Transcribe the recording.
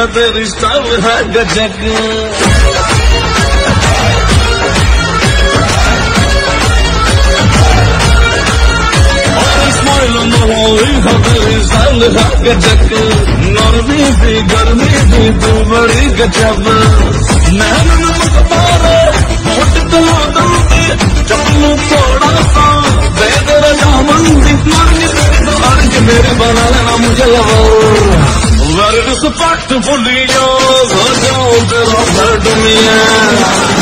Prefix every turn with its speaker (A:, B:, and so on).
A: है तेरी स्टाइल है गजब। नरमी भी गर्मी भी तू बड़ी गजब। नैन मुख्तारे होट तला दंदे चपलू थोड़ा सा दे दे रजामंदी अर्ज मेरे बना लेना मुझे लवर। वेरी रिस्पेक्टफुली हो जाओ तेरा बर्ड मियां।